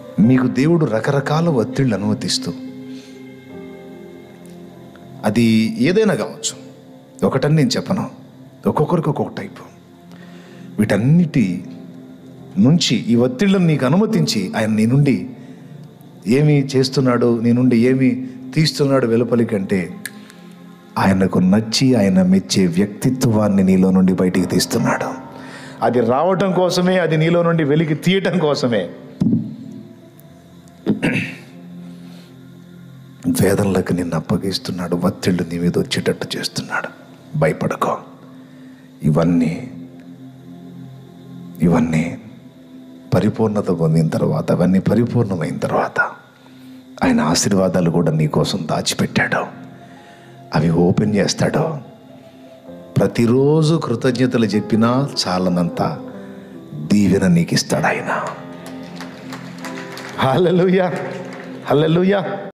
మీకు దేవుడు రకరకాల ఒత్తిళ్ళు అనుమతిస్తూ, అది ఏదైనా కావచ్చు, ఒకటని నేను చెప్పను, ఒక్కొక్కరికి ఒక్కొక్క టైపు. వీటన్నిటి నుంచి ఈ ఒత్తిళ్ళను నీకు అనుమతించి ఆయన నీ నుండి ఏమి చేస్తున్నాడు, నీ నుండి ఏమి తీస్తున్నాడు వెలుపలికంటే, ఆయనకు నచ్చి ఆయన మెచ్చే వ్యక్తిత్వాన్ని నీలో నుండి బయటికి తీస్తున్నాడు. అది రావటం కోసమే, అది నీలో నుండి వెలికి తీయటం కోసమే వేదనలకు నిన్ను అప్పగిస్తున్నాడు, ఒత్తిళ్ళు నీ మీద వచ్చేటట్టు చేస్తున్నాడు. భయపడకో. ఇవన్నీ పరిపూర్ణత పొందిన తర్వాత, అవన్నీ పరిపూర్ణమైన తర్వాత ఆయన ఆశీర్వాదాలు కూడా నీ కోసం దాచిపెట్టాడు. అవి ఓపెన్ చేస్తాడు. ప్రతిరోజు కృతజ్ఞతలు చెప్పినా చాలనంత దీవెన నీకు ఇస్తాడు ఆయన. హల్లెలూయా, హల్లెలూయా.